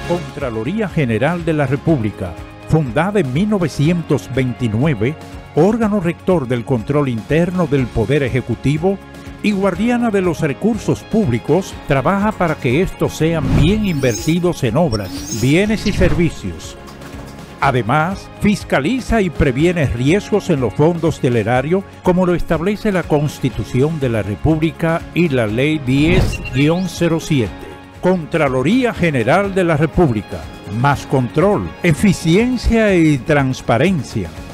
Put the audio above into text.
Contraloría General de la República, fundada en 1929, órgano rector del control interno del Poder Ejecutivo y guardiana de los recursos públicos, trabaja para que estos sean bien invertidos en obras, bienes y servicios. Además, fiscaliza y previene riesgos en los fondos del erario, como lo establece la Constitución de la República y la Ley 10-07. Contraloría General de la República. Más control, eficiencia y transparencia.